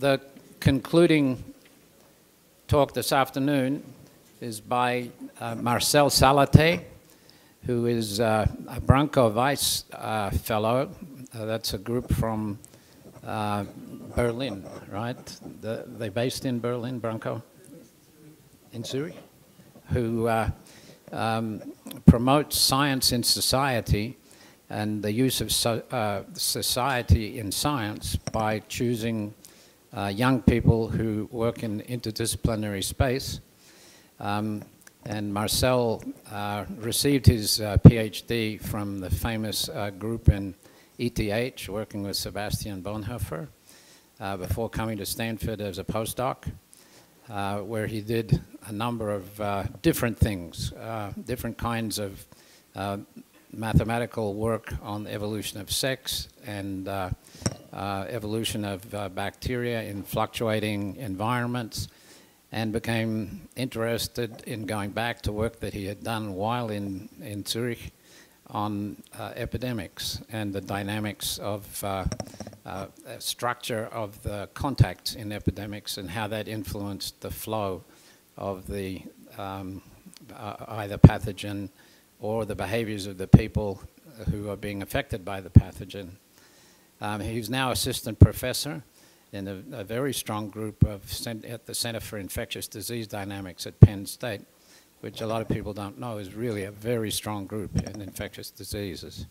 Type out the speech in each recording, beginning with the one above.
The concluding talk this afternoon is by Marcel Salathé, who is a Branko Weiss fellow. That's a group from Berlin, right? They're based in Berlin, Branko? In Zurich? Who promotes science in society and the use of society in science by choosing young people who work in interdisciplinary space. And Marcel received his PhD from the famous group in ETH, working with Sebastian Bonhoeffer, before coming to Stanford as a postdoc, where he did a number of different things, different kinds of mathematical work on the evolution of sex and evolution of bacteria in fluctuating environments, and became interested in going back to work that he had done while in Zurich on epidemics and the dynamics of structure of the contacts in epidemics and how that influenced the flow of the either pathogen or the behaviors of the people who are being affected by the pathogen. He's now assistant professor in a very strong group at the Center for Infectious Disease Dynamics at Penn State, which a lot of people don't know is really a very strong group in infectious diseases.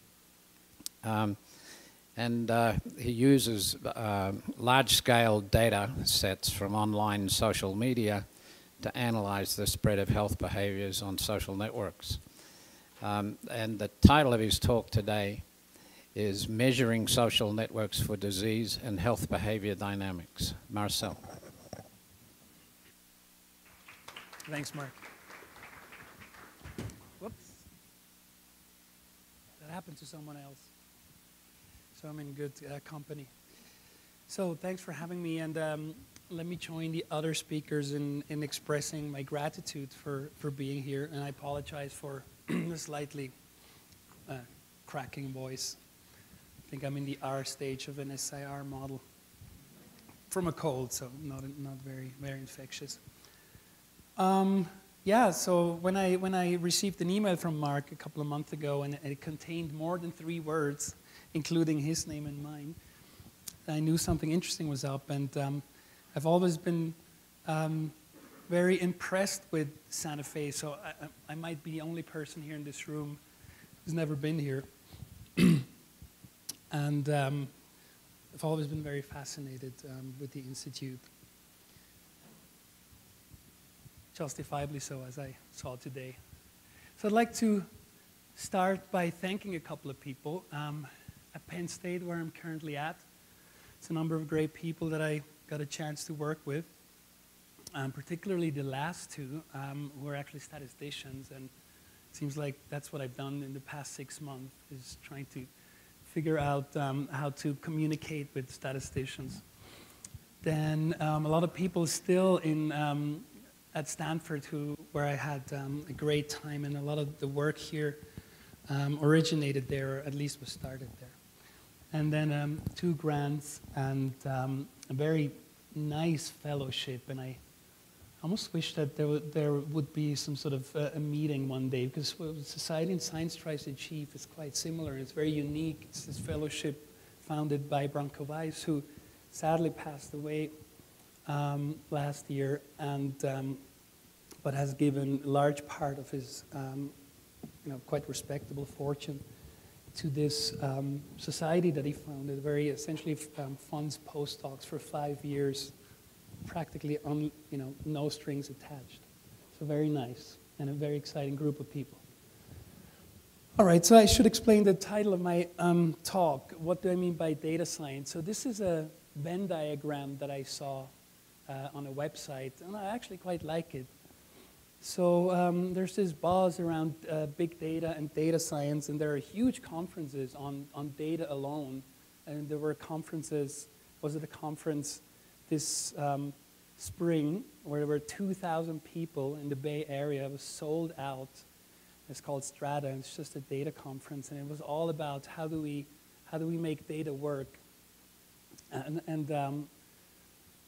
He uses large-scale data sets from online social media to analyze the spread of health behaviors on social networks. And the title of his talk today is Measuring Social Networks for Disease and Health Behavior Dynamics. Marcel. Thanks, Mark. Whoops. That happened to someone else. So I'm in good company. So thanks for having me, and let me join the other speakers in expressing my gratitude for being here, and I apologize for the slightly cracking voice. I think I'm in the R stage of an SIR model from a cold, so not very infectious. Yeah, so when I received an email from Mark a couple of months ago, and it contained more than 3 words, including his name and mine, I knew something interesting was up, and I've always been very impressed with Santa Fe, so I might be the only person here in this room who's never been here. And I've always been very fascinated with the Institute. Justifiably so, as I saw today. So I'd like to start by thanking a couple of people. At Penn State, where I'm currently at, it's a number of great people that I got a chance to work with, particularly the last 2 who are actually statisticians, and it seems like that's what I've done in the past 6 months, is trying to figure out how to communicate with statisticians. Then a lot of people still at Stanford where I had a great time, and a lot of the work here originated there, or at least was started there. And then 2 grants and a very nice fellowship, and I almost wish that there would be some sort of a meeting one day, because what Society in Science tries to achieve is quite similar. It's very unique. It's this fellowship founded by Branko Weiss, who sadly passed away last year, and but has given a large part of his quite respectable fortune to this society that he founded. Very essentially funds postdocs for 5 years, practically on no strings attached. So very nice, and a very exciting group of people. All right, so I should explain the title of my talk. What do I mean by data science? So this is a Venn diagram that I saw on a website, and I actually quite like it. So there's this buzz around big data and data science, and there are huge conferences on data alone. And there were conferences, was it a conference this spring where there were 2,000 people in the Bay Area. It was sold out. It's called Strata, and it's just a data conference, and it was all about how do we make data work. And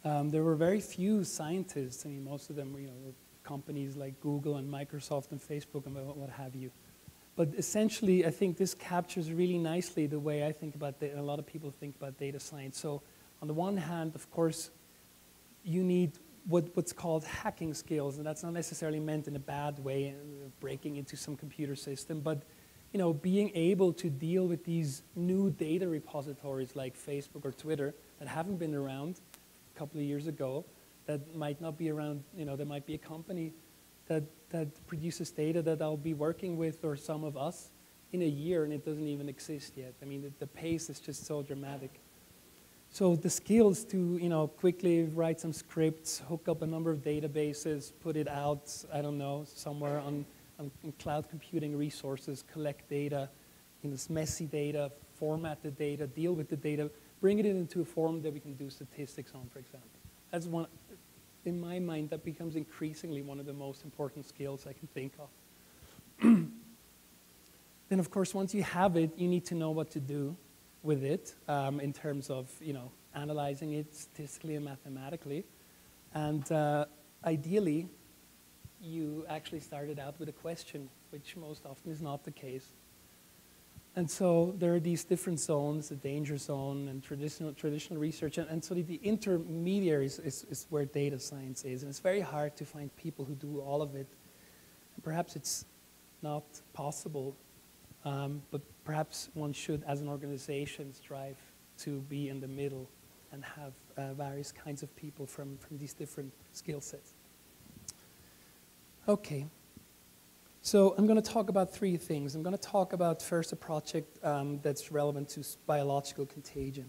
there were very few scientists. I mean, most of them were companies like Google and Microsoft and Facebook and what have you. But essentially, I think this captures really nicely the way I think about data, and a lot of people think about data science. So on the one hand, of course, you need what's called hacking skills, and that's not necessarily meant in a bad way, breaking into some computer system, but being able to deal with these new data repositories like Facebook or Twitter that haven't been around a couple of years ago, that might not be around, there might be a company that produces data that I'll be working with, or some of us, in a year, and it doesn't even exist yet. I mean, the pace is just so dramatic. So the skills to, quickly write some scripts, hook up a number of databases, put it out, I don't know, somewhere on cloud computing resources, collect data, this messy data, format the data, deal with the data, bring it into a form that we can do statistics on, for example. That's one, in my mind, that becomes increasingly one of the most important skills I can think of. Then, of course, once you have it, you need to know what to do with it in terms of, analyzing it statistically and mathematically. And ideally, you actually started out with a question, which most often is not the case. And so there are these different zones, the danger zone and traditional research. And so the intermediaries is where data science is. And it's very hard to find people who do all of it. And perhaps it's not possible, but perhaps one should, as an organization, strive to be in the middle and have various kinds of people from these different skill sets. Okay. So I'm going to talk about three things. I'm going to talk about first a project that's relevant to biological contagion.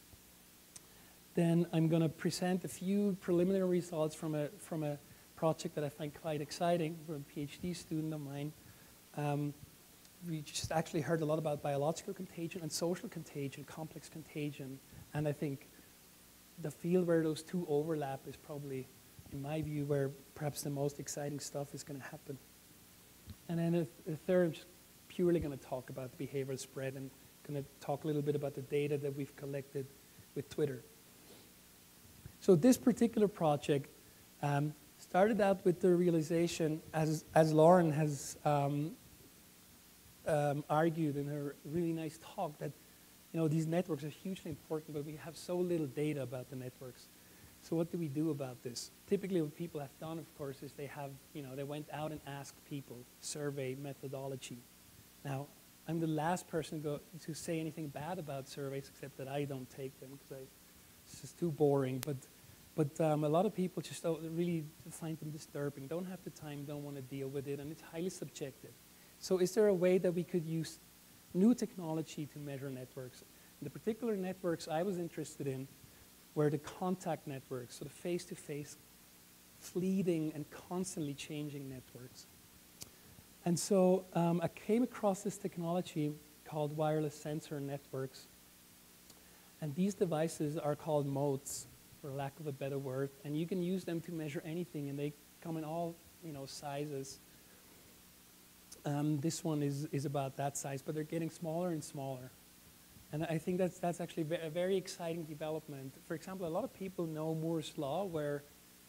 Then I'm going to present a few preliminary results from a project that I find quite exciting from a PhD student of mine. We just actually heard a lot about biological contagion and social contagion, complex contagion, and I think the field where those two overlap is probably, in my view, where perhaps the most exciting stuff is going to happen. And then a third, I'm just purely going to talk about behavioral spread and going to talk a little bit about the data that we've collected with Twitter. So this particular project started out with the realization, as Lauren has argued in her really nice talk, that these networks are hugely important, but we have so little data about the networks. So what do we do about this? Typically what people have done, of course, is they have, they went out and asked people, survey methodology. Now, I'm the last person to say anything bad about surveys, except that I don't take them because it's just too boring. But a lot of people just really find them disturbing, don't have the time, don't want to deal with it, and it's highly subjective. So is there a way that we could use new technology to measure networks? The particular networks I was interested in were the contact networks, so the face-to-face, fleeting and constantly changing networks. And so I came across this technology called wireless sensor networks. And these devices are called modes, for lack of a better word. And you can use them to measure anything, and they come in all sizes. This one is about that size, but they're getting smaller and smaller. And I think that's actually a very exciting development. For example, a lot of people know Moore's law, where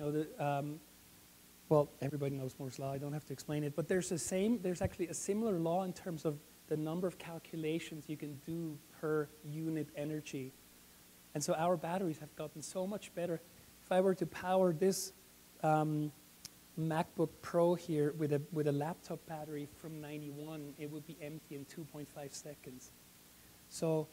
well, everybody knows Moore's law. I don't have to explain it. But there's actually a similar law in terms of the number of calculations you can do per unit energy. And so our batteries have gotten so much better. If I were to power this MacBook Pro here with a laptop battery from '91, it would be empty in 2.5 seconds. So,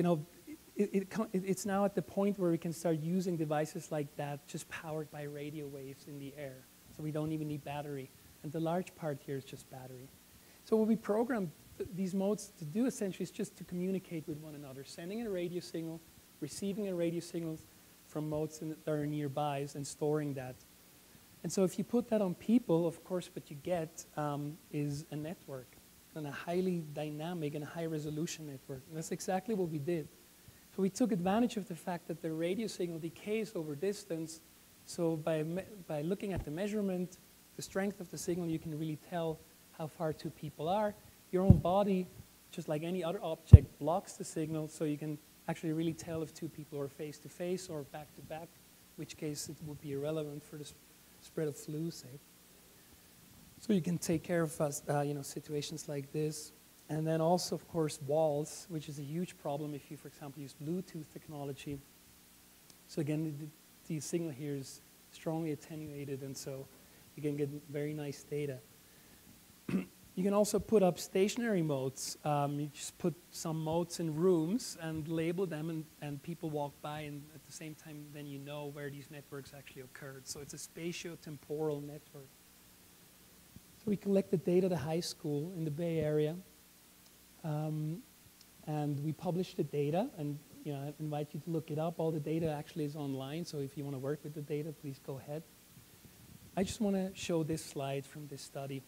it's now at the point where we can start using devices like that just powered by radio waves in the air. So we don't even need battery. And the large part here is just battery. So what we programmed these modes to do essentially is just to communicate with one another, sending a radio signal, receiving a radio signal from modes that are nearby and storing that. And so if you put that on people, of course what you get is a network, and a highly dynamic and high-resolution network. And that's exactly what we did. So we took advantage of the fact that the radio signal decays over distance. So by looking at the measurement, the strength of the signal, you can really tell how far two people are. Your own body, just like any other object, blocks the signal, so you can actually really tell if two people are face-to-face or back-to-back. which case it would be irrelevant for the spread of flu, say. So you can take care of situations like this. And then also, of course, walls, which is a huge problem if you, for example, use Bluetooth technology. So again, the signal here is strongly attenuated, and so you can get very nice data. You can also put up stationary modes. You just put some modes in rooms and label them, and people walk by, and at the same time, then you know where these networks actually occurred. So it's a spatio-temporal network. So we collected data at a high school in the Bay Area, and we published the data, and I invite you to look it up. All the data actually is online, so if you want to work with the data, please go ahead. I just want to show this slide from this study.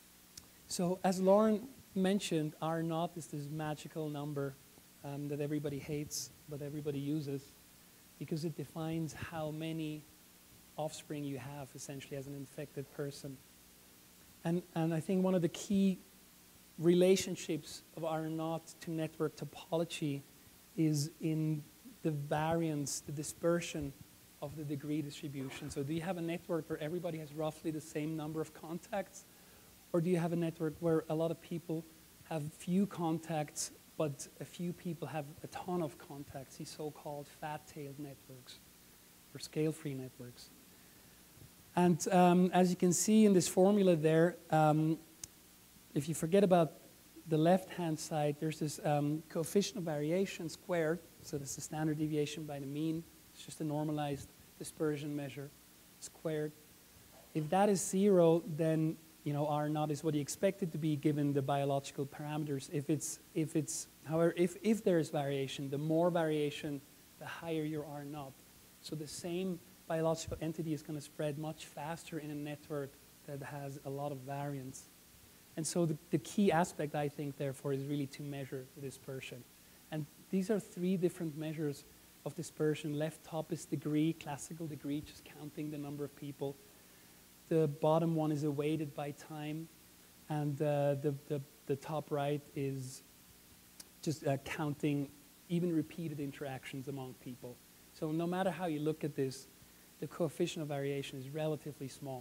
So as Lauren mentioned, R0 is this magical number that everybody hates, but everybody uses, because it defines how many offspring you have, essentially, as an infected person. And I think one of the key relationships of R0 to network topology is in the variance, the dispersion of the degree distribution. So do you have a network where everybody has roughly the same number of contacts? Or do you have a network where a lot of people have few contacts, but a few people have a ton of contacts, these so-called fat-tailed networks, or scale-free networks? And as you can see in this formula there, if you forget about the left-hand side, there's this coefficient of variation squared, so that's the standard deviation by the mean. It's just a normalized dispersion measure squared. If that is 0, then R0 is what you expect it to be given the biological parameters. However, if there is variation, the more variation, the higher your R0. So the same biological entity is going to spread much faster in a network that has a lot of variance. And so the key aspect, I think, therefore, is really to measure the dispersion. And these are 3 different measures of dispersion. Left top is degree, classical degree, just counting the number of people. The bottom one is weighted by time, and the top right is just counting even repeated interactions among people. So no matter how you look at this, the coefficient of variation is relatively small.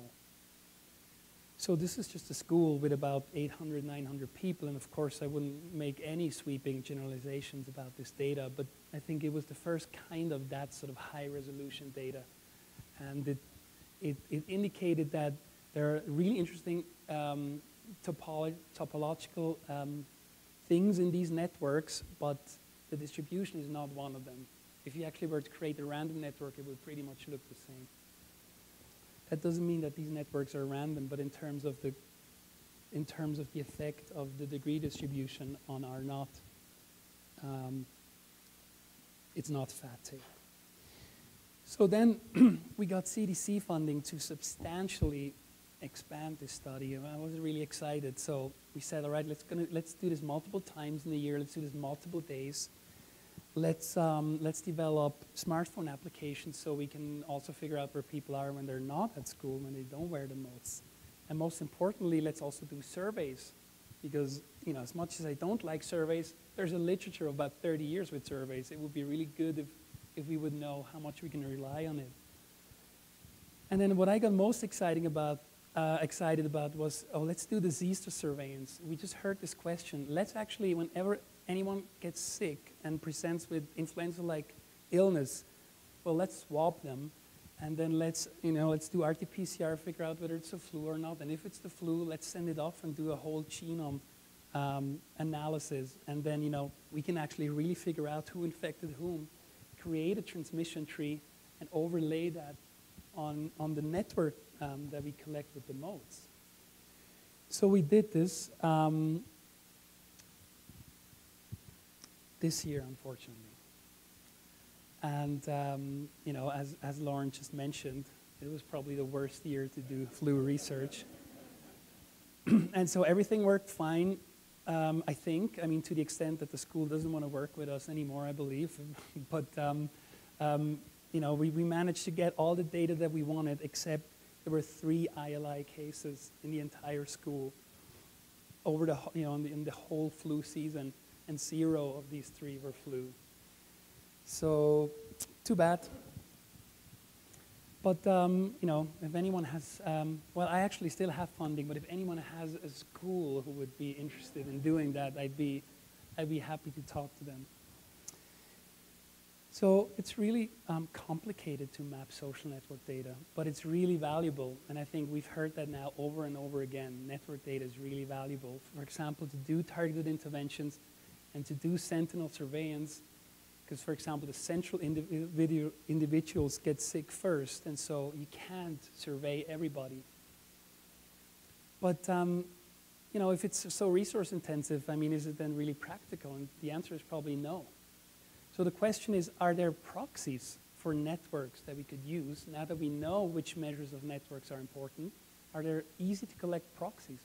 So this is just a school with about 800, 900 people, and of course I wouldn't make any sweeping generalizations about this data, but I think it was the first kind of that sort of high-resolution data. And it indicated that there are really interesting topological things in these networks, but the distribution is not one of them. If you actually were to create a random network, it would pretty much look the same. That doesn't mean that these networks are random, but in terms of the effect of the degree distribution on R0, it's not fat-tailed. So then we got CDC funding to substantially expand this study, and I was really excited. So we said, all right, let's do this multiple times in a year. Let's do this multiple days. Let's develop smartphone applications so we can also figure out where people are when they're not at school, when they don't wear the modes. And most importantly, let's also do surveys, because as much as I don't like surveys, there's a literature of about 30 years with surveys. It would be really good if we would know how much we can rely on it. And then what I got most excited about was, let's do disease surveillance. We just heard this question. Let's actually, whenever anyone gets sick and presents with influenza-like illness, well, let's swab them, and then let's do RT-PCR, figure out whether it's a flu or not. And if it's the flu, let's send it off and do a whole genome analysis. And then, we can actually really figure out who infected whom, create a transmission tree, and overlay that on the network that we collect with the modes. So we did this this year, unfortunately. And as Lauren just mentioned, it was probably the worst year to do flu research. And so everything worked fine, I think. I mean, to the extent that the school doesn't want to work with us anymore, I believe. But we managed to get all the data that we wanted, except there were 3 ILI cases in the entire school over the in the whole flu season, and 0 of these 3 were flu. So, too bad. But you know, if anyone has, well, I actually still have funding, but if anyone has a school who would be interested in doing that, I'd be happy to talk to them. So it's really complicated to map social network data, but it's really valuable, and I think we've heard that now over and over again. Network data is really valuable. For example, to do targeted interventions and to do sentinel surveillance, because, for example, the central individuals get sick first, and so you can't survey everybody. But you know, if it's so resource intensive, I mean, is it then really practical? And the answer is probably no. So the question is, are there proxies for networks that we could use now that we know which measures of networks are important? Are there easy to collect proxies?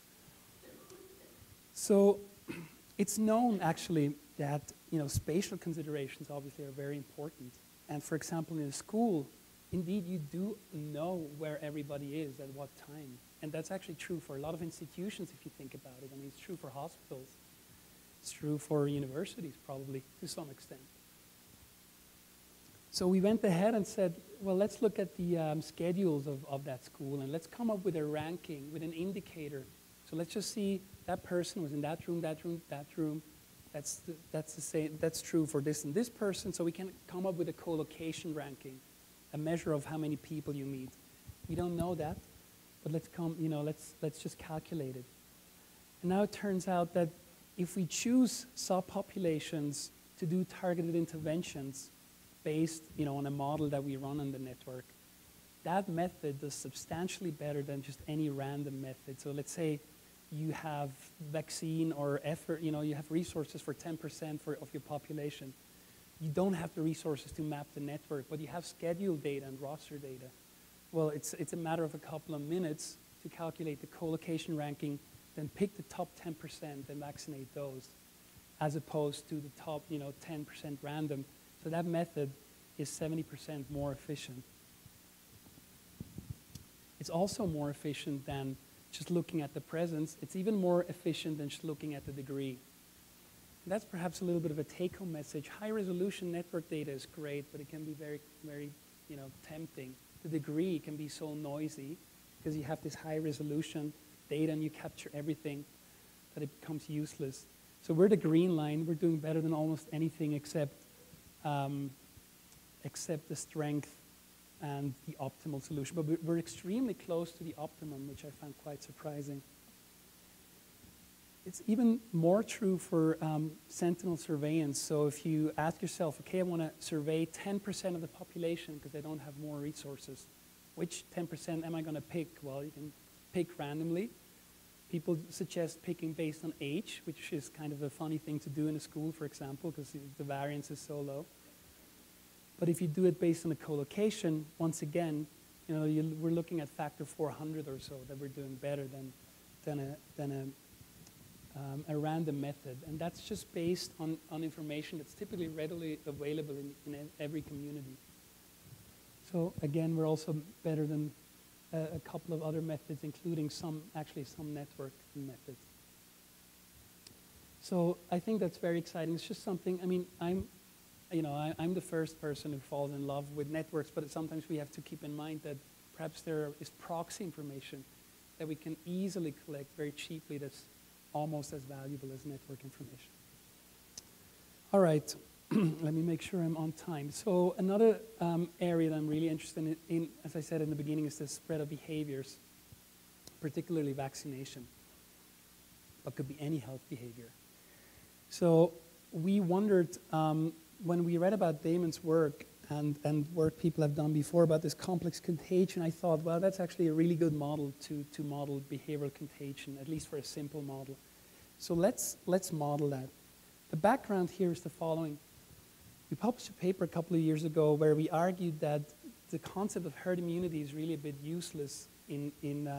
So it's known actually that, you know, spatial considerations obviously are very important. And for example, in a school, indeed you do know where everybody is at what time. And that's actually true for a lot of institutions if you think about it. I mean, it's true for hospitals. It's true for universities probably to some extent. So we went ahead and said, well, let's look at the schedules of that school and let's come up with a ranking, with an indicator. So let's just see that person was in that room, that room, that room. That's the same. That's true for this and this person. So we can come up with a co-location ranking, a measure of how many people you meet. We don't know that, but let's just calculate it. And now it turns out that if we choose subpopulations to do targeted interventions based, you know, on a model that we run on the network, that method does substantially better than just any random method. So let's say you have vaccine or effort, you know, you have resources for 10% of your population. You don't have the resources to map the network, but you have schedule data and roster data. Well, it's a matter of a couple of minutes to calculate the co-location ranking, then pick the top 10% and vaccinate those, as opposed to the top, you know, 10% random. So that method is 70% more efficient. It's also more efficient than just looking at the presence. It's even more efficient than just looking at the degree. And that's perhaps a little bit of a take-home message. High-resolution network data is great, but it can be very, very, you know, tempting. The degree can be so noisy because you have this high-resolution data and you capture everything that it becomes useless. So we're the green line. We're doing better than almost anything except the strength and the optimal solution. But we're extremely close to the optimum, which I found quite surprising. It's even more true for sentinel surveillance. So if you ask yourself, okay, I want to survey 10% of the population because they don't have more resources, which 10% am I going to pick? Well, you can pick randomly. People suggest picking based on age, which is kind of a funny thing to do in a school, for example, because the variance is so low. But if you do it based on a co-location, once again, you know, we're looking at factor 400 or so that we're doing better than a random method. And that's just based on information that's typically readily available in every community. So again, we're also better than a couple of other methods, including some network methods. So I think that's very exciting. It's just something, I mean, I'm the first person who falls in love with networks, but sometimes we have to keep in mind that perhaps there is proxy information that we can easily collect very cheaply that's almost as valuable as network information. All right, let me make sure I'm on time. So another area that I'm really interested in, as I said in the beginning, is the spread of behaviors, particularly vaccination, but could be any health behavior. So we wondered, when we read about Damon's work and work people have done before about this complex contagion, I thought, well, that's actually a really good model to model behavioral contagion, at least for a simple model. So let's model that. The background here is the following. We published a paper a couple of years ago where we argued that the concept of herd immunity is really a bit useless in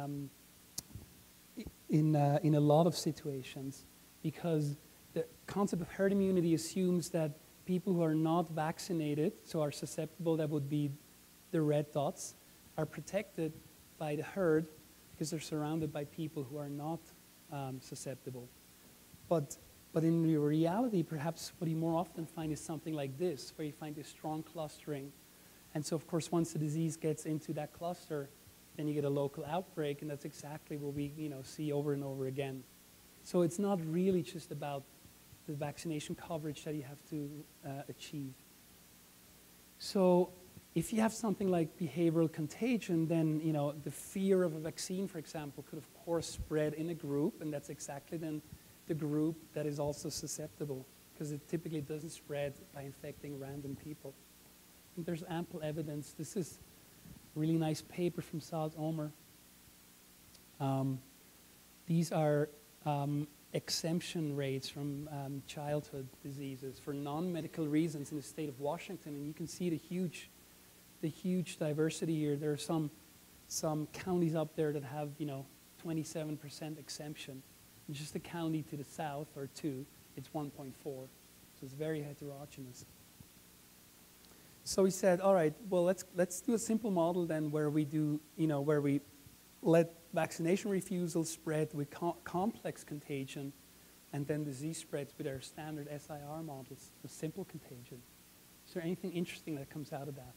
a lot of situations, because the concept of herd immunity assumes that people who are not vaccinated, so are susceptible, that would be the red dots, are protected by the herd because they're surrounded by people who are not susceptible. But in reality, perhaps what you more often find is something like this, where you find this strong clustering And so, of course, once the disease gets into that cluster, then you get a local outbreak, and that's exactly what we see over and over again. So it's not really just about the vaccination coverage that you have to achieve. So if you have something like behavioral contagion, then the fear of a vaccine, for example, could of course spread in a group, and that's exactly then the group that is also susceptible, because it typically doesn't spread by infecting random people. I think there's ample evidence. This is a really nice paper from Salathé. These are exemption rates from childhood diseases for non-medical reasons in the state of Washington, and you can see the huge diversity here. There are some counties up there that have 27% exemption. And just a county to the south or two, it's 1.4. So it's very heterogeneous. So we said, all right, well, let's do a simple model then where we do, where we let vaccination refusal spread with complex contagion, and then disease spreads with our standard SIR models, the simple contagion. Is there anything interesting that comes out of that?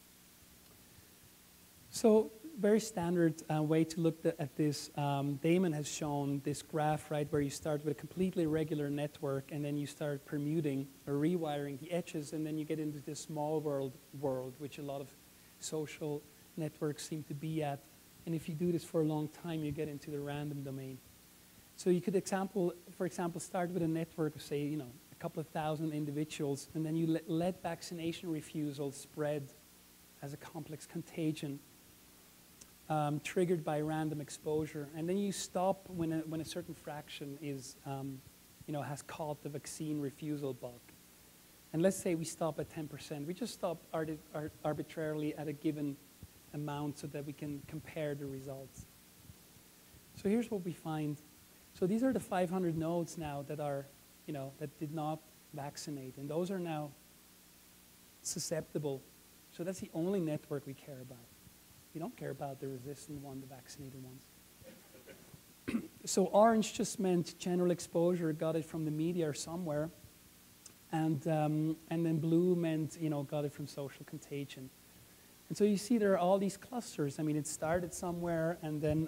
So very standard way to look at this. Damon has shown this graph, right, where you start with a completely irregular network, and then you start permuting or rewiring the edges, and then you get into this small world, which a lot of social networks seem to be at. And if you do this for a long time, you get into the random domain. So you could, for example, start with a network of, say, a couple of thousand individuals, and then you let vaccination refusal spread as a complex contagion, triggered by random exposure. And then you stop when a certain fraction is, has caught the vaccine refusal bug. And let's say we stop at 10%. We just stop arbitrarily at a given amount so that we can compare the results. So here's what we find. So these are the 500 nodes now that are, that did not vaccinate, and those are now susceptible. So that's the only network we care about. We don't care about the resistant one, the vaccinated ones. So orange just meant general exposure, got it from the media or somewhere, and then blue meant, got it from social contagion. And so you see there are all these clusters. I mean, it started somewhere, and then,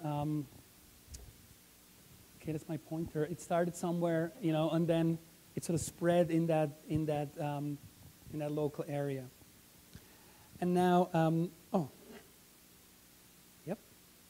okay, that's my pointer. It started somewhere, and then it sort of spread in that local area. And now, yep.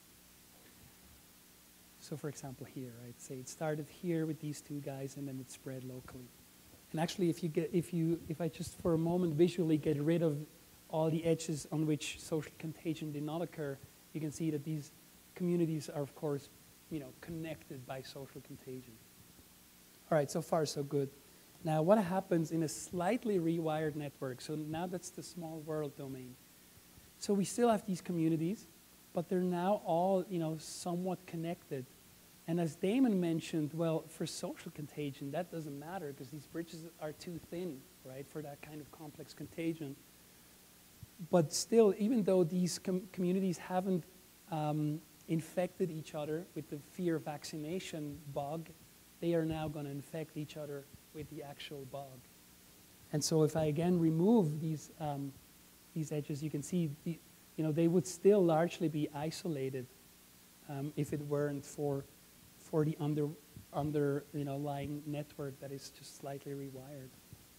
So for example here, right, say it started here with these two guys, and then it spread locally. And actually, if I just for a moment visually get rid of all the edges on which social contagion did not occur, you can see that these communities are, of course, connected by social contagion. All right, so far so good. Now, what happens in a slightly rewired network? So now that's the small world domain. So we still have these communities, but they're now all, somewhat connected. And as Damon mentioned, well, for social contagion, that doesn't matter because these bridges are too thin, right, for that kind of complex contagion. But still, even though these communities haven't infected each other with the fear of vaccination bug, they are now going to infect each other with the actual bug. And so if I again remove these edges, you can see they would still largely be isolated if it weren't for the underlying network that is just slightly rewired.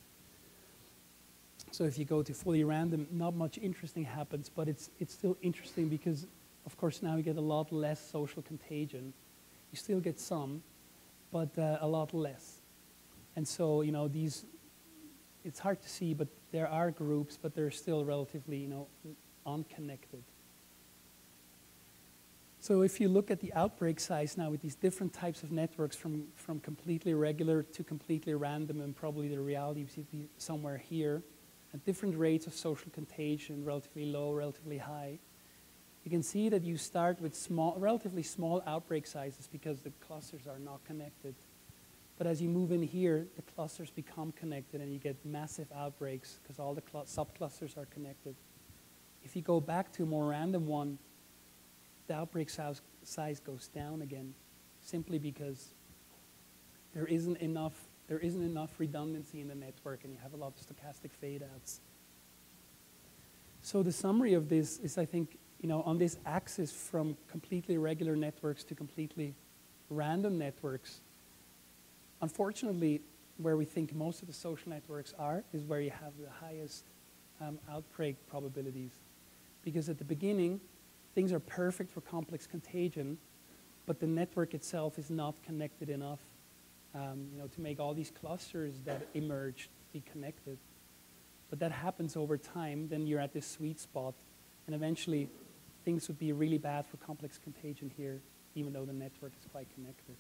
So if you go to fully random, not much interesting happens, but it's still interesting because, of course, now you get a lot less social contagion. You still get some, but a lot less. And so, it's hard to see, but there are groups, but they're still relatively, unconnected. So if you look at the outbreak size now with these different types of networks from completely regular to completely random, and probably the reality seems to be somewhere here, at different rates of social contagion, relatively low, relatively high, you can see that you start with relatively small outbreak sizes because the clusters are not connected. But as you move in here, the clusters become connected and you get massive outbreaks because all the subclusters are connected. If you go back to a more random one, the outbreak size goes down again, simply because there isn't enough redundancy in the network and you have a lot of stochastic fade outs. So the summary of this is, I think, on this axis from completely regular networks to completely random networks, unfortunately, where we think most of the social networks are is where you have the highest outbreak probabilities. Because at the beginning, things are perfect for complex contagion, but the network itself is not connected enough to make all these clusters that emerge be connected. But that happens over time, then you're at this sweet spot, and eventually things would be really bad for complex contagion here, even though the network is quite connected.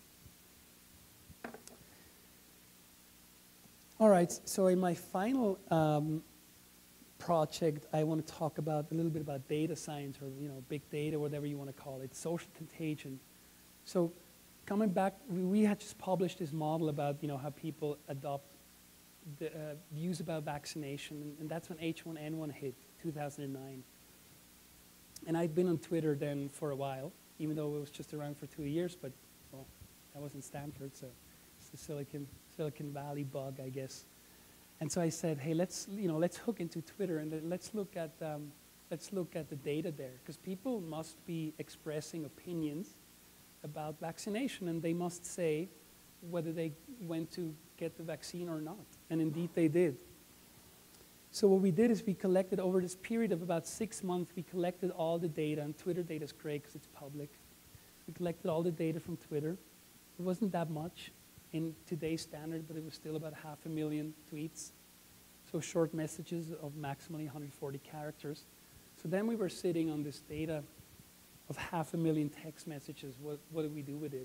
All right, so in my final project, I want to talk a little bit about data science, or big data, whatever you want to call it, social contagion. So coming back, we had just published this model about how people adopt the views about vaccination, and that's when H1N1 hit, 2009. And I'd been on Twitter then for a while, even though it was just around for 2 years, but well, I was in Stanford, so it's the Silicon Valley bug, I guess. And so I said, hey, let's hook into Twitter and let's look at the data there, because people must be expressing opinions about vaccination, and they must say whether they went to get the vaccine or not. And indeed they did. So what we did is we collected over this period of about 6 months, we collected all the data, and Twitter data is great because it's public. We collected all the data from Twitter. It wasn't that much in today's standard, but it was still about 500,000 tweets. So short messages of maximally 140 characters. So then we were sitting on this data of 500,000 text messages. What did we do with it?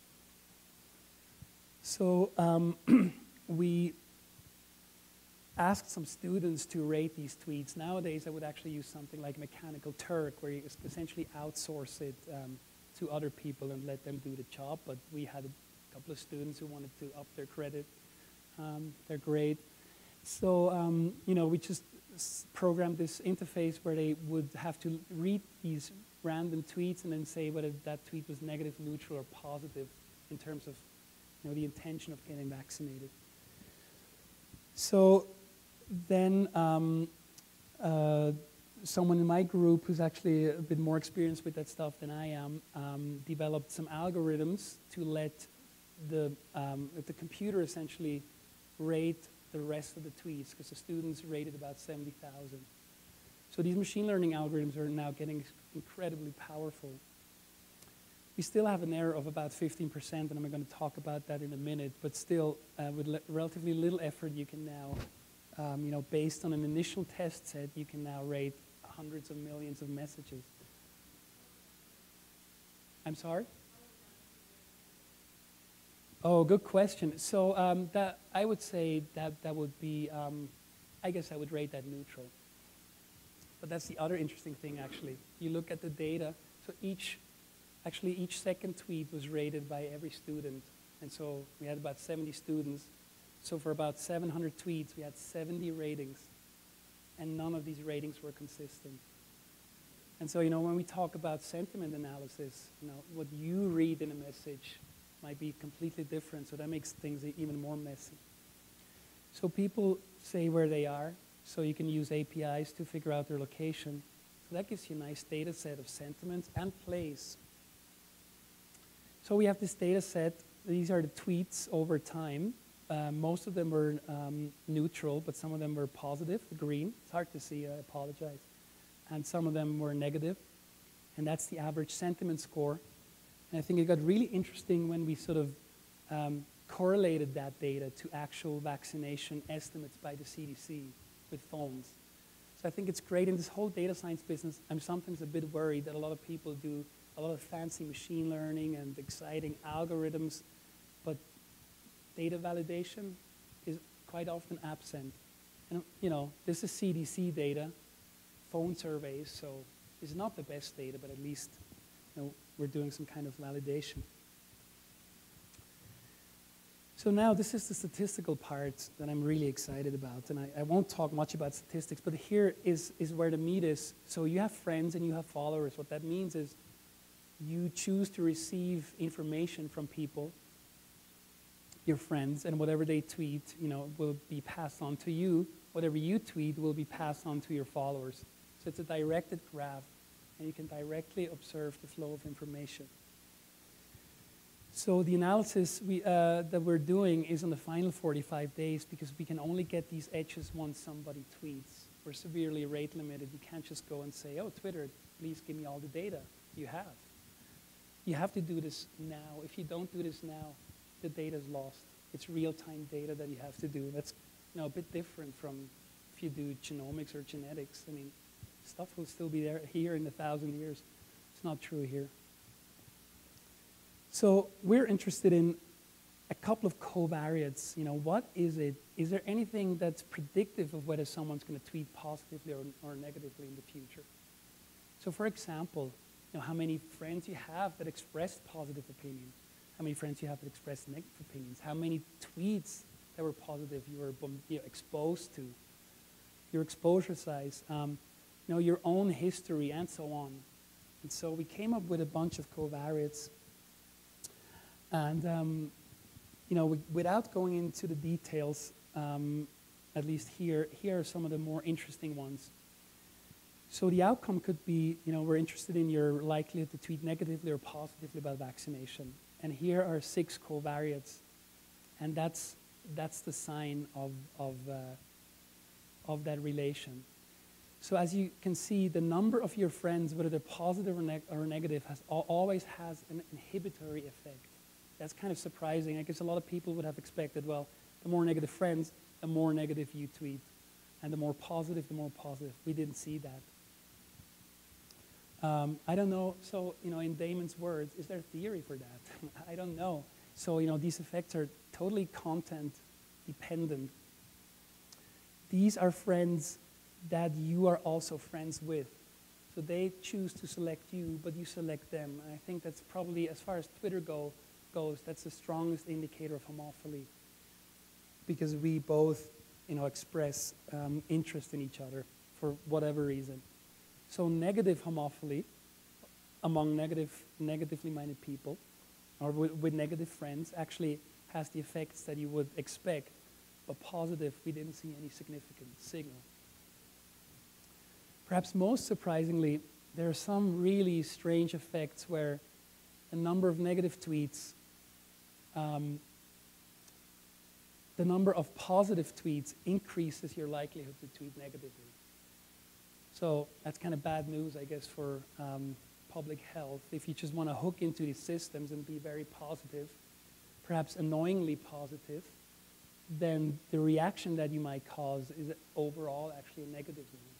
So we asked some students to rate these tweets. Nowadays, I would actually use something like Mechanical Turk, where you essentially outsource it to other people and let them do the job. But we had a couple of students who wanted to up their credit, their grade. So we just programmed this interface where they would have to read these random tweets and then say whether that tweet was negative, neutral, or positive in terms of the intention of getting vaccinated. So then someone in my group who's actually a bit more experienced with that stuff than I am developed some algorithms to let the computer essentially rate the rest of the tweets, because the students rated about 70,000. So these machine learning algorithms are now getting incredibly powerful. We still have an error of about 15%, and I'm going to talk about that in a minute, but still, with relatively little effort, you can now, based on an initial test set, you can now rate hundreds of millions of messages. I'm sorry? Oh, good question. So that I would say that would be, I guess I would rate that neutral. But that's the other interesting thing, actually. You look at the data, so each second tweet was rated by every student. And so we had about 70 students. So for about 700 tweets, we had 70 ratings. And none of these ratings were consistent. And so, when we talk about sentiment analysis, what you read in a message might be completely different. So that makes things even more messy. So people say where they are. So you can use APIs to figure out their location. So that gives you a nice data set of sentiments and place. So we have this data set. These are the tweets over time. Most of them were neutral, but some of them were positive, green. It's hard to see, I apologize. And some of them were negative. And that's the average sentiment score. And I think it got really interesting when we sort of correlated that data to actual vaccination estimates by the CDC with phones. So I think it's great in this whole data science business. I'm sometimes a bit worried that a lot of people do a lot of fancy machine learning and exciting algorithms, but data validation is quite often absent. And this is CDC data, phone surveys, so it's not the best data, but at least we're doing some kind of validation. So now this is the statistical part that I'm really excited about, and I won't talk much about statistics, but here is where the meat is. So you have friends and you have followers. What that means is you choose to receive information from people, your friends, and whatever they tweet, will be passed on to you. Whatever you tweet will be passed on to your followers. So it's a directed graph, and you can directly observe the flow of information. So the analysis that we're doing is on the final 45 days because we can only get these edges once somebody tweets. We're severely rate limited. You can't just go and say, oh, Twitter, please give me all the data you have. You have to do this now. If you don't do this now, the data is lost. It's real-time data that you have to do. That's a bit different from if you do genomics or genetics. I mean, stuff will still be there here in 1,000 years. It's not true here. So we're interested in a couple of covariates. What is it? Is there anything that's predictive of whether someone's going to tweet positively or negatively in the future? So for example, how many friends you have that expressed positive opinions, how many friends you have that expressed negative opinions, how many tweets that were positive you were exposed to, your exposure size, your own history, and so on. And so we came up with a bunch of covariates. And without going into the details, at least here are some of the more interesting ones. So the outcome could be, we're interested in your likelihood to tweet negatively or positively about vaccination. And here are 6 covariates. And that's the sign of that relation. So as you can see, the number of your friends, whether they're positive or negative, always has an inhibitory effect. That's kind of surprising. I guess a lot of people would have expected, well, the more negative friends, the more negative you tweet. And the more positive, the more positive. We didn't see that. I don't know. So, in Damon's words, is there a theory for that? I don't know. So, these effects are totally content dependent. These are friends that you are also friends with. So they choose to select you, but you select them. And I think that's probably, as far as Twitter goes, that's the strongest indicator of homophily, because we both, express interest in each other for whatever reason. So negative homophily among negatively minded people, or with negative friends, actually has the effects that you would expect, but positive, we didn't see any significant signal. Perhaps most surprisingly, there are some really strange effects where the number of negative tweets, the number of positive tweets increases your likelihood to tweet negatively. So that's kind of bad news, I guess, for public health. If you just want to hook into these systems and be very positive, perhaps annoyingly positive, then the reaction that you might cause is overall actually a negative one.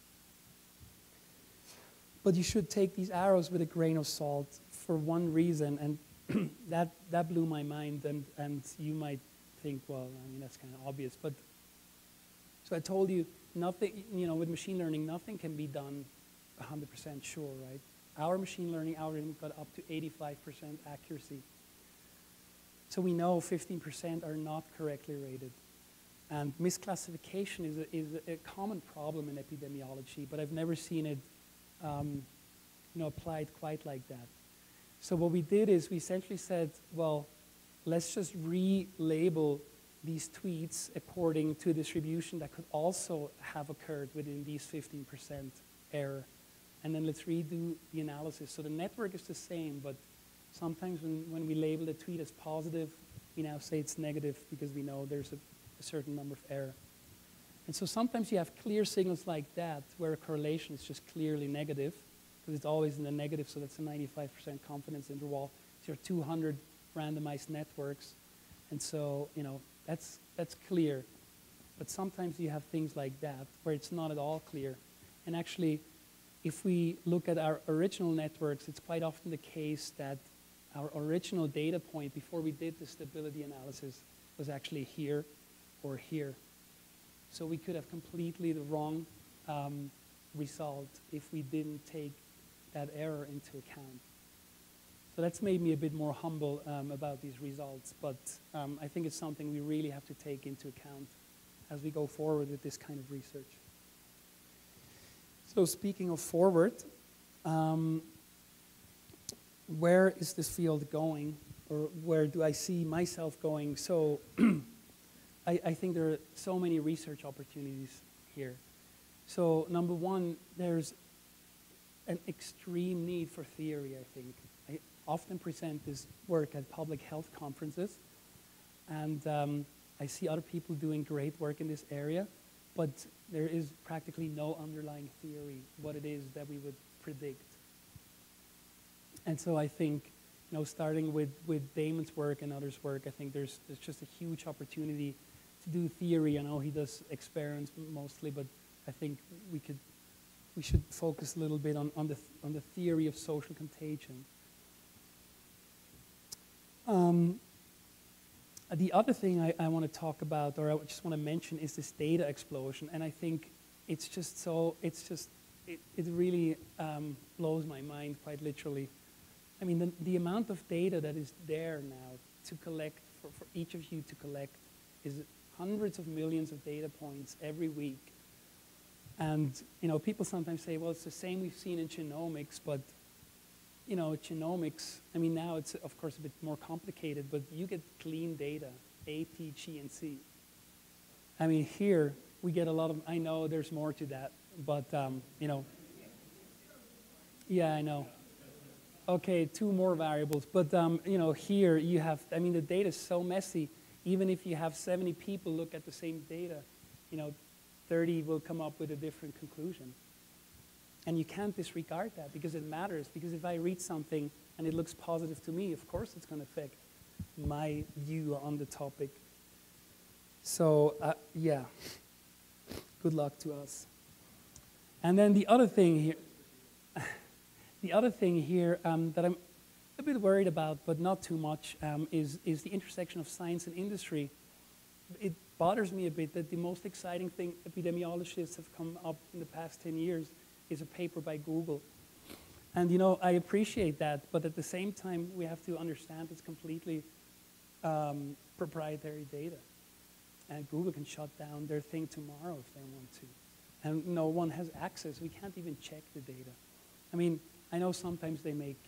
But you should take these arrows with a grain of salt for one reason, and that blew my mind, and you might think, well, I mean, that's kind of obvious. But so I told you, nothing, with machine learning, nothing can be done 100% sure, right? Our machine learning algorithm got up to 85% accuracy. So we know 15% are not correctly rated. And misclassification is a common problem in epidemiology, but I've never seen it applied quite like that. So what we did is we essentially said, well, let's just relabel these tweets according to a distribution that could also have occurred within these 15% error. And then let's redo the analysis. So the network is the same, but sometimes when we label a tweet as positive, we now say it's negative because we know there's a certain number of error. And so sometimes you have clear signals like that where a correlation is just clearly negative, because it's always in the negative, so that's a 95% confidence interval. So you have 200 randomized networks, and so that's clear. But sometimes you have things like that where it's not at all clear. And actually, if we look at our original networks, it's quite often the case that our original data point before we did the stability analysis was actually here or here. So we could have completely the wrong result if we didn't take that error into account. So that's made me a bit more humble about these results, but I think it's something we really have to take into account as we go forward with this kind of research. So speaking of forward, where is this field going, or where do I see myself going? So I think there are so many research opportunities here. So number one, there's an extreme need for theory, I think. I often present this work at public health conferences, and I see other people doing great work in this area, but there is practically no underlying theory what it is that we would predict. And so I think, starting with Damon's work and others' work, I think there's just a huge opportunity to do theory. I know he does experiments mostly, but I think we should focus a little bit on the theory of social contagion. The other thing I want to talk about, or I just want to mention, is this data explosion. And I think it really blows my mind, quite literally. I mean, the amount of data that is there now to collect, for each of you to collect, is hundreds of millions of data points every week. And, people sometimes say, well, it's the same we've seen in genomics, but, genomics, I mean, now it's, of course, a bit more complicated, but you get clean data, A, T, G, and C. I mean, here, we get a lot of, I know there's more to that, but, yeah, I know. Okay, 2 more variables, but, here you have, I mean, the data is so messy. Even if you have 70 people look at the same data, 30 will come up with a different conclusion. And you can't disregard that because it matters. Because if I read something and it looks positive to me, of course it's going to affect my view on the topic. So, yeah, good luck to us. And then the other thing here, that I'm a bit worried about, but not too much, is the intersection of science and industry. It bothers me a bit that the most exciting thing epidemiologists have come up in the past 10 years is a paper by Google. And I appreciate that, but at the same time, we have to understand it's completely proprietary data. And Google can shut down their thing tomorrow if they want to. And no one has access. We can't even check the data. I mean, I know sometimes they make,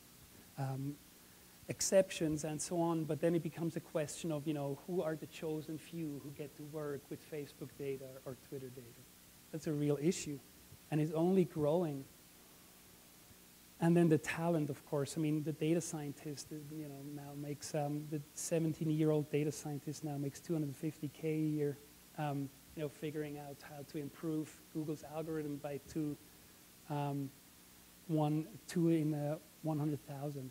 exceptions and so on, but then it becomes a question of, who are the chosen few who get to work with Facebook data or Twitter data? That's a real issue, and it's only growing. And then the talent, of course. I mean, the data scientist, now makes, the 17-year-old data scientist now makes $250K a year, figuring out how to improve Google's algorithm by 2 in 100,000.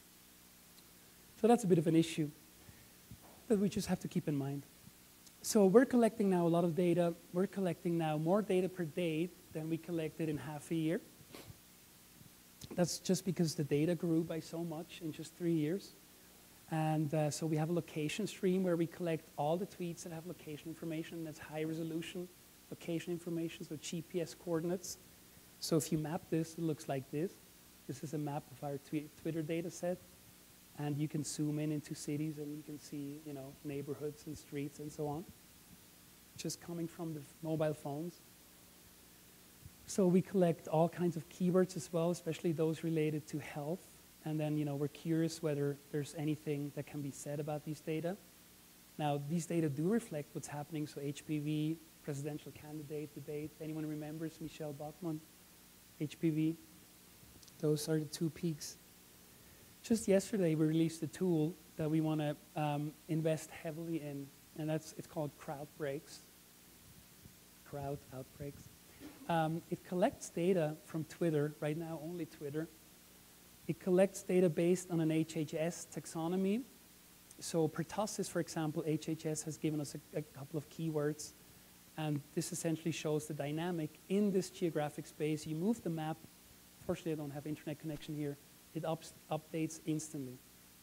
So that's a bit of an issue that we just have to keep in mind. So we're collecting now a lot of data. We're collecting now more data per day than we collected in half a year. That's just because the data grew by so much in just 3 years. And so we have a location stream where we collect all the tweets that have location information. That's high resolution location information, so GPS coordinates. So if you map this, it looks like this. This is a map of our Twitter data set. And you can zoom in into cities and you can see, neighborhoods and streets and so on, just coming from the mobile phones. So we collect all kinds of keywords as well, especially those related to health. And then, we're curious whether there's anything that can be said about these data. Now, these data do reflect what's happening. So HPV, presidential candidate debate. Anyone remembers Michelle Bachmann? HPV. Those are the 2 peaks. Just yesterday, we released a tool that we want to invest heavily in, and it's called Crowdbreaks. Crowd Outbreaks. It collects data from Twitter, right now only Twitter. It collects data based on an HHS taxonomy. So pertussis, for example, HHS has given us a couple of keywords, and this essentially shows the dynamic in this geographic space. You move the map. Fortunately, I don't have internet connection here. It updates instantly.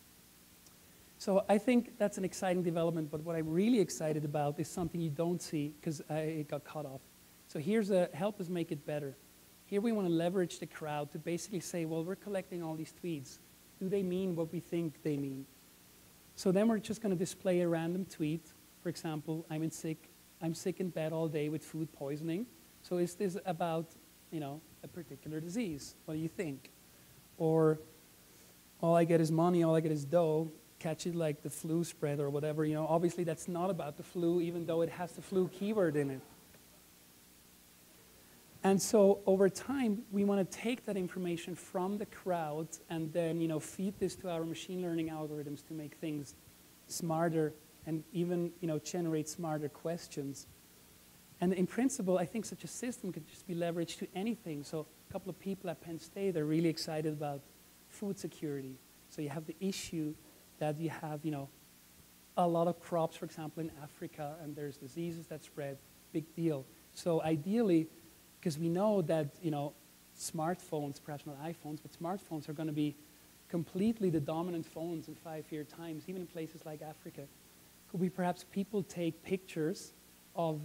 So I think that's an exciting development, but what I'm really excited about is something you don't see because it got cut off. So here's a help us make it better. Here we want to leverage the crowd to basically say, well, we're collecting all these tweets. Do they mean what we think they mean? So then we're just going to display a random tweet. For example, I'm sick in bed all day with food poisoning. So is this about, a particular disease? What do you think? Or all I get is money, all I get is dough, catch it like the flu spread or whatever. Obviously that's not about the flu, even though it has the flu keyword in it. And so over time, we want to take that information from the crowd and then, feed this to our machine learning algorithms to make things smarter and even, generate smarter questions. And in principle, I think such a system could just be leveraged to anything. So a couple of people at Penn State are really excited about food security. So you have the issue that you have, a lot of crops, for example, in Africa, and there's diseases that spread, big deal. So ideally, because we know that, smartphones, perhaps not iPhones, but smartphones are going to be completely the dominant phones in 5-year times, even in places like Africa. Could we perhaps people take pictures of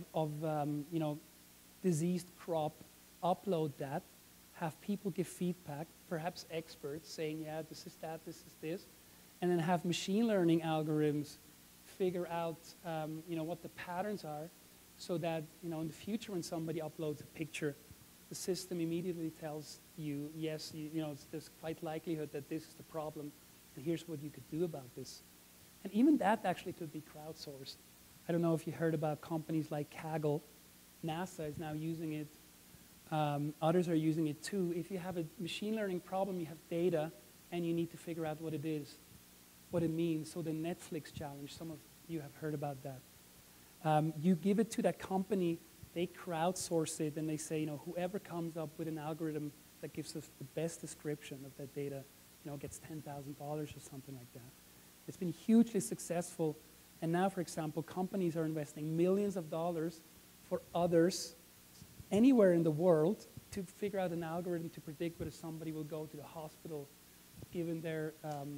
diseased crop, upload that, have people give feedback, perhaps experts saying, yeah, this is that, this is this, and then have machine learning algorithms figure out, what the patterns are, so that, in the future when somebody uploads a picture, the system immediately tells you, yes, there's quite likelihood that this is the problem, and here's what you could do about this. And even that actually could be crowdsourced. I don't know if you heard about companies like Kaggle. NASA is now using it. Others are using it too. If you have a machine learning problem, you have data, and you need to figure out what it is, what it means. So the Netflix challenge, some of you have heard about that. You give it to that company, they crowdsource it, and they say, whoever comes up with an algorithm that gives us the best description of that data, gets $10,000 or something like that. It's been hugely successful, and now, for example, companies are investing millions of dollars for others anywhere in the world to figure out an algorithm to predict whether somebody will go to the hospital given their,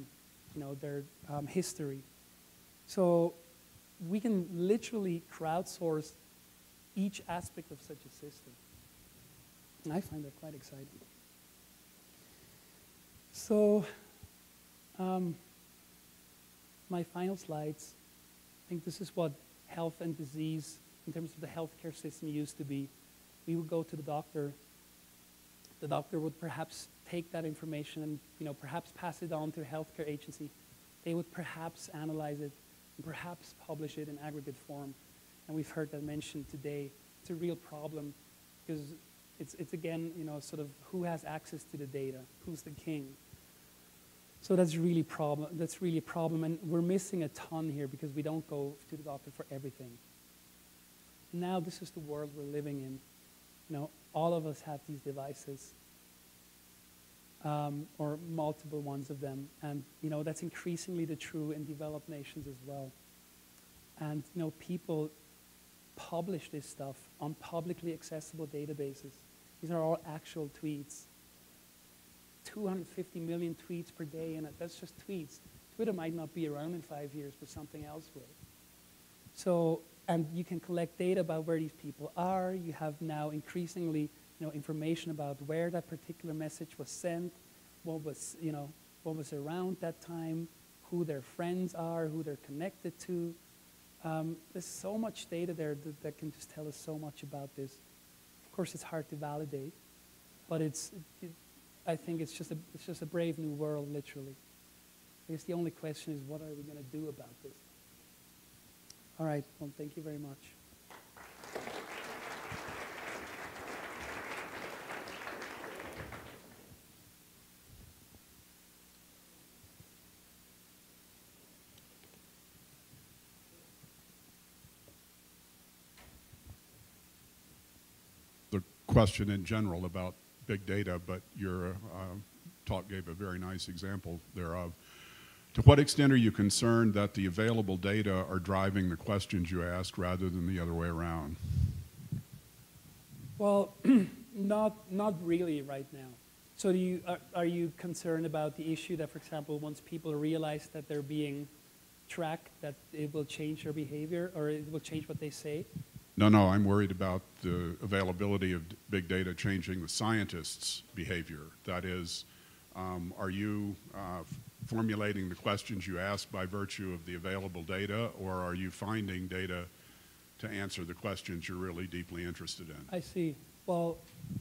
history. So we can literally crowdsource each aspect of such a system. And I find that quite exciting. So my final slides, I think this is what health and disease, in terms of the healthcare system, used to be. We would go to the doctor. The doctor would perhaps take that information and perhaps pass it on to a healthcare agency. They would perhaps analyze it and perhaps publish it in aggregate form. And we've heard that mentioned today. It's a real problem because it's again, sort of who has access to the data, who's the king. So that's really a problem, and we're missing a ton here because we don't go to the doctor for everything. Now this is the world we're living in. All of us have these devices, or multiple ones of them, and that's increasingly the true in developed nations as well. And people publish this stuff on publicly accessible databases. These are all actual tweets. 250 million tweets per day, and that's just tweets. Twitter might not be around in 5 years, but something else will. So, and you can collect data about where these people are. You have now increasingly, information about where that particular message was sent, what was around that time, who their friends are, who they're connected to. There's so much data there that can just tell us so much about this. Of course, it's hard to validate, but I think it's just a brave new world, literally. I guess the only question is, what are we going to do about this? All right, well, thank you very much. The question in general about big data, but your talk gave a very nice example thereof. To what extent are you concerned that the available data are driving the questions you ask rather than the other way around? Well, not really right now. So are you concerned about the issue that, for example, once people realize that they're being tracked, that it will change their behavior or it will change what they say? No, I'm worried about the availability of big data changing the scientists' behavior. That is, are you formulating the questions you ask by virtue of the available data, or are you finding data to answer the questions you're really deeply interested in? I see. Well,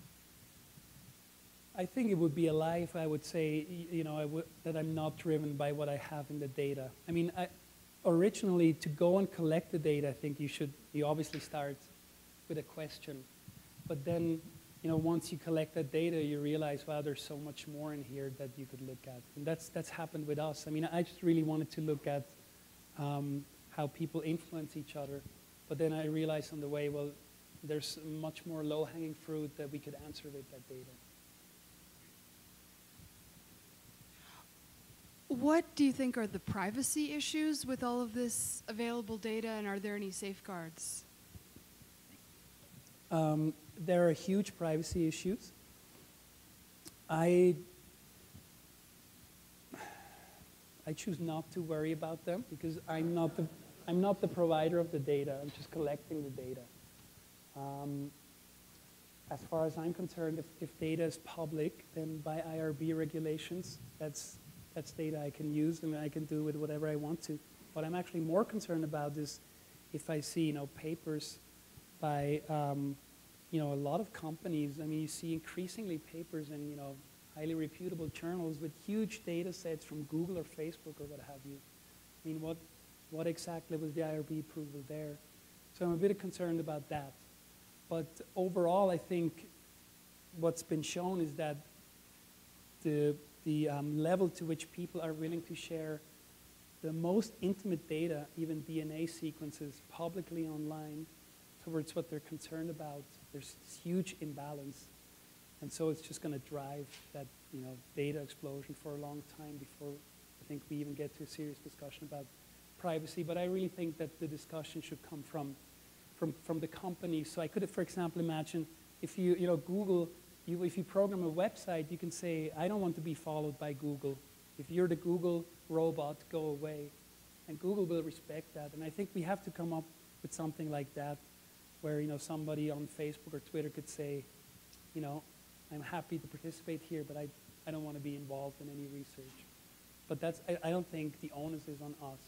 I think it would be a lie if I would say, that I'm not driven by what I have in the data. I mean, originally, to go and collect the data, I think you obviously start with a question. But then once you collect that data, you realize, wow, there's so much more in here that you could look at. And that's happened with us. I mean, I just really wanted to look at how people influence each other. But then I realized on the way, well, there's much more low-hanging fruit that we could answer with that data. What do you think are the privacy issues with all of this available data, and are there any safeguards? There are huge privacy issues. I choose not to worry about them because I'm not the provider of the data. I'm just collecting the data. As far as I'm concerned, if data is public, then by IRB regulations, that's data I can use and I can do with whatever I want to. What I'm actually more concerned about is if I see, papers by, a lot of companies. I mean, you see increasingly papers in, highly reputable journals with huge data sets from Google or Facebook or what have you. I mean, what exactly was the IRB approval there? So I'm a bit concerned about that. But overall, I think what's been shown is that the level to which people are willing to share the most intimate data, even DNA sequences, publicly online towards what they're concerned about, there's this huge imbalance. And so it's just going to drive that data explosion for a long time before I think we even get to a serious discussion about privacy. But I really think that the discussion should come from the companies. So I could, for example, imagine if Google, if you program a website, you can say, I don't want to be followed by Google. If you're the Google robot, go away. And Google will respect that. And I think we have to come up with something like that where somebody on Facebook or Twitter could say, I'm happy to participate here, but I don't want to be involved in any research. But I don't think the onus is on us.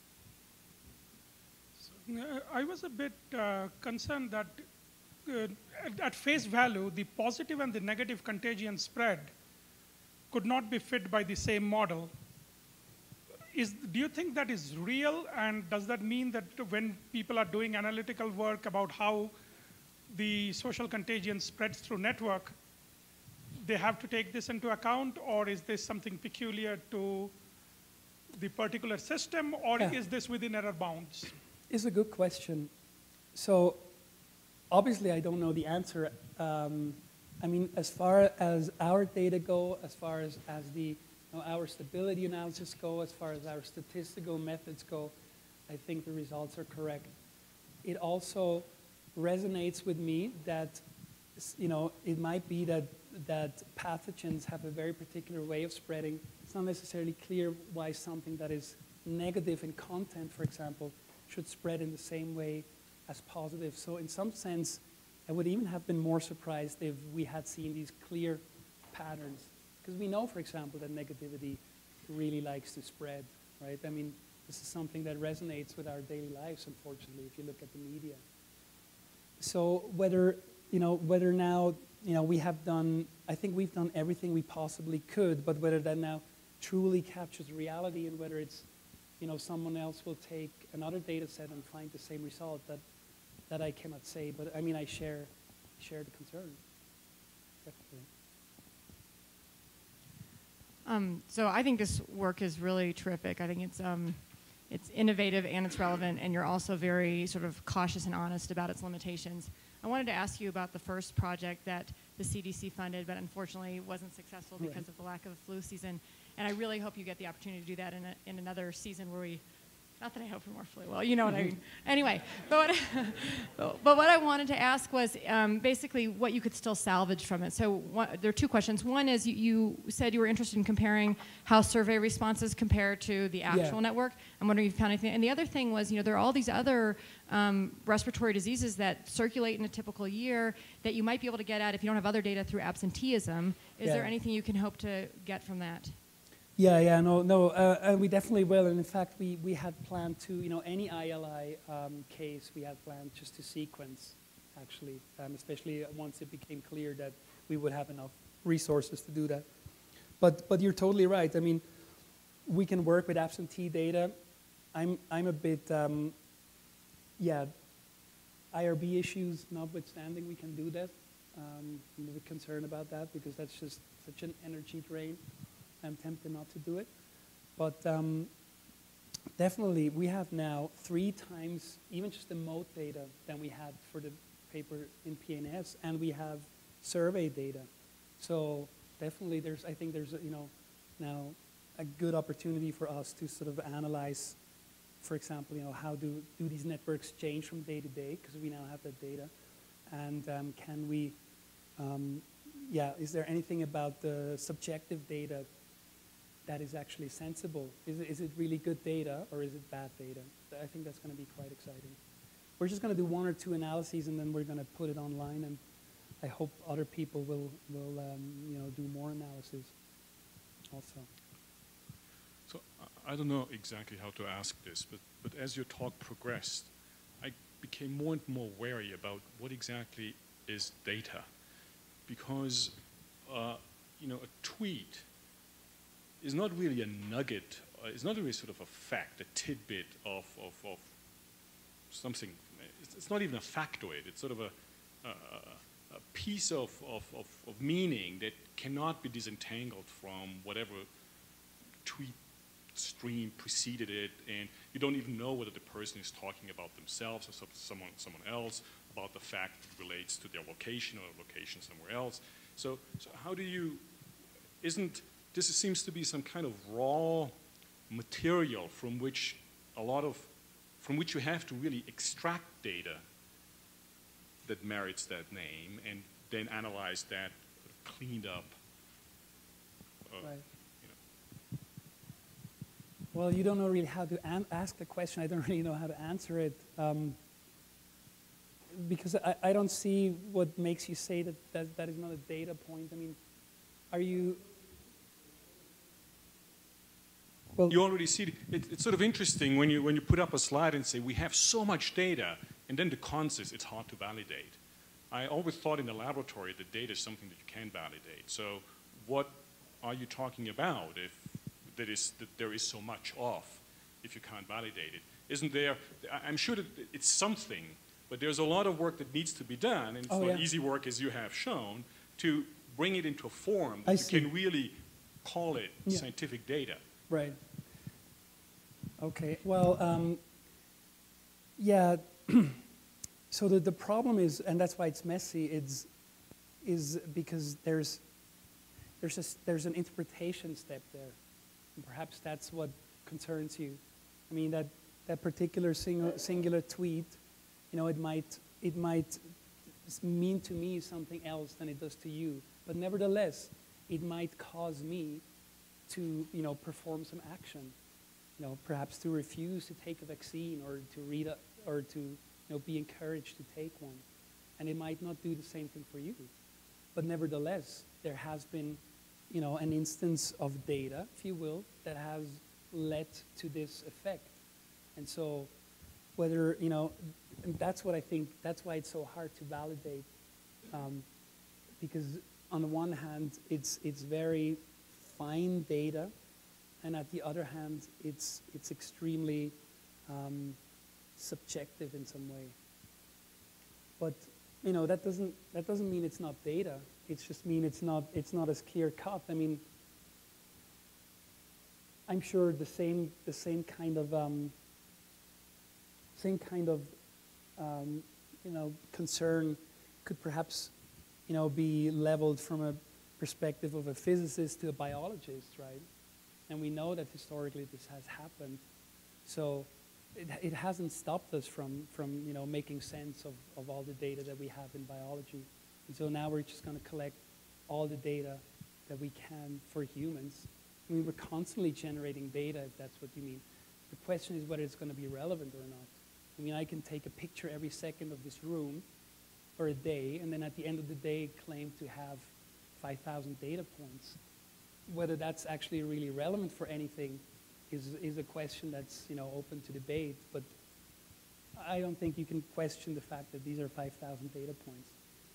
So, I was a bit concerned that at face value, the positive and the negative contagion spread could not be fit by the same model. Do you think that is real? And does that mean that when people are doing analytical work about how the social contagion spreads through network, they have to take this into account? Or is this something peculiar to the particular system? Or is this within error bounds? It's a good question. So obviously, I don't know the answer. I mean, as far as our data go, as far as the our stability analysis go, as far as our statistical methods go, I think the results are correct. It also resonates with me that it might be that pathogens have a very particular way of spreading. It's not necessarily clear why something that is negative in content, for example, should spread in the same way as positive. So in some sense, I would even have been more surprised if we had seen these clear patterns. Because we know, for example, that negativity really likes to spread, right? I mean, this is something that resonates with our daily lives, unfortunately, if you look at the media. So whether now, we have done, I think we've done everything we possibly could, but whether that now truly captures reality and whether it's, someone else will take another data set and find the same result, that I cannot say. But I mean, I share the concern, definitely. So I think this work is really terrific. I think it's innovative and it's relevant, and you're also very sort of cautious and honest about its limitations. I wanted to ask you about the first project that the CDC funded, but unfortunately wasn't successful because of the lack of a flu season. And I really hope you get the opportunity to do that in another season where we, not that I hope for more flu, well, you know what I mean. Anyway, but what I wanted to ask was basically what you could still salvage from it. So there are two questions. One is you said you were interested in comparing how survey responses compare to the actual network. I'm wondering if you found anything. And the other thing was, there are all these other respiratory diseases that circulate in a typical year that you might be able to get at if you don't have other data through absenteeism. Is there anything you can hope to get from that? No, we definitely will. And in fact, we had planned to, any ILI case, we had planned just to sequence, actually, especially once it became clear that we would have enough resources to do that. But you're totally right. I mean, we can work with absentee data. I'm a bit, IRB issues notwithstanding, we can do that. I'm a bit concerned about that because that's just such an energy drain. I'm tempted not to do it. But definitely, we have now 3 times, even just the mode data than we had for the paper in PNS, and we have survey data. So definitely, I think there's now a good opportunity for us to sort of analyze, for example, how do these networks change from day to day, because we now have that data, and can we, is there anything about the subjective data that is actually sensible? Is it really good data or is it bad data? I think that's going to be quite exciting. We're just going to do 1 or 2 analyses and then we're going to put it online, and I hope other people will do more analysis also. So I don't know exactly how to ask this, but as your talk progressed, I became more and more wary about what exactly is data, because a tweet is not really a nugget. It's not really sort of a fact, a tidbit of something. It's not even a factoid. It's sort of a piece of meaning that cannot be disentangled from whatever tweet stream preceded it, and you don't even know whether the person is talking about themselves or someone else, about the fact it relates to their location or location somewhere else. So how do you, this seems to be some kind of raw material from which you have to really extract data that merits that name and then analyze that cleaned up. Right. Well, you don't know really how to ask the question. I don't really know how to answer it. Because I don't see what makes you say that is not a data point. I mean, are you... Well, you already see it's sort of interesting when you put up a slide and say we have so much data, and then the cons is it's hard to validate. I always thought in the laboratory that data is something that you can validate. So what are you talking about if that there is so much of if you can't validate it? Isn't there, I'm sure that it's something, but there's a lot of work that needs to be done, and it's not easy work, as you have shown, to bring it into a form that you can really call it scientific data. Right. Okay. Well, yeah. So the problem is, and that's why it's messy, is because there's an interpretation step there. And perhaps that's what concerns you. I mean, that particular singular tweet, it might mean to me something else than it does to you. But nevertheless, it might cause me to, perform some action. Perhaps to refuse to take a vaccine or to read or to, be encouraged to take one. And it might not do the same thing for you. But nevertheless, there has been, an instance of data, if you will, that has led to this effect. And so whether, and that's what I think, that's why it's so hard to validate. Because on the one hand, it's very fine data, and at the other hand, it's extremely subjective in some way. But that doesn't mean it's not data. It's just mean it's not as clear cut. I mean, I'm sure the same kind of concern could perhaps be leveled from a perspective of a physicist to a biologist, right? And we know that historically this has happened. So it hasn't stopped us from making sense of all the data that we have in biology. And so now we're just going to collect all the data that we can for humans. I mean, we're constantly generating data, if that's what you mean. The question is whether it's going to be relevant or not. I mean, I can take a picture every second of this room for a day, and then at the end of the day claim to have 5,000 data points. Whether that's actually really relevant for anything is a question that's open to debate, but I don't think you can question the fact that these are 5,000 data points.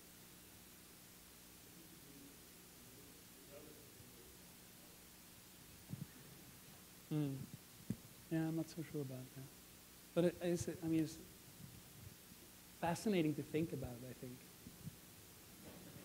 Yeah, I'm not so sure about that. But it's fascinating to think about, I think.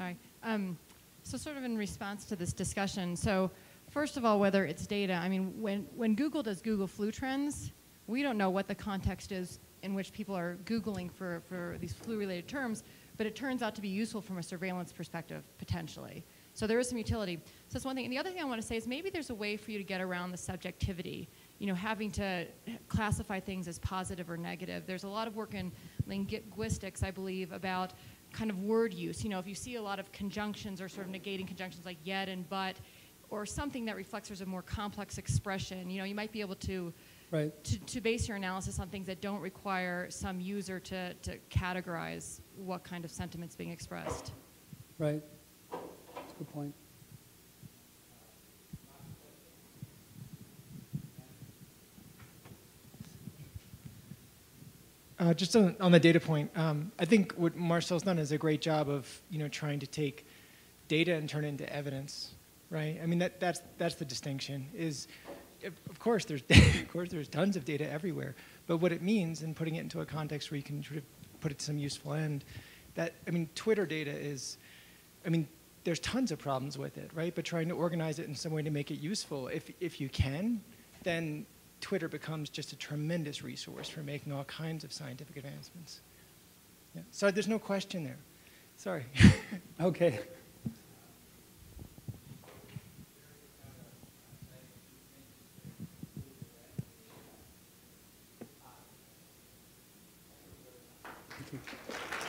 Hi. So sort of in response to this discussion, so first of all, whether it's data, I mean, when Google does Google flu trends, we don't know what the context is in which people are Googling for these flu-related terms, but it turns out to be useful from a surveillance perspective, potentially. So there is some utility. So that's one thing. And the other thing I want to say is maybe there's a way for you to get around the subjectivity, you know, having to classify things as positive or negative. There's a lot of work in linguistics, I believe, about kind of word use. You know, if you see a lot of conjunctions or sort of negating conjunctions like yet and but, or something that reflects there's a more complex expression, you know, you might be able to to base your analysis on things that don't require some user to categorize what kind of sentiment's being expressed. Right. That's a good point. Just on the data point, I think what Marcel's done is a great job of, you know, trying to take data and turn it into evidence, right? I mean, that's the distinction. Is of course there's tons of data everywhere, but what it means in putting it into a context where you can sort of put it to some useful end. That, I mean, Twitter data is, I mean, there's tons of problems with it, right? But trying to organize it in some way to make it useful, if you can, then Twitter becomes just a tremendous resource for making all kinds of scientific advancements. Yeah. Sorry, there's no question there. Sorry. Okay. Thank you.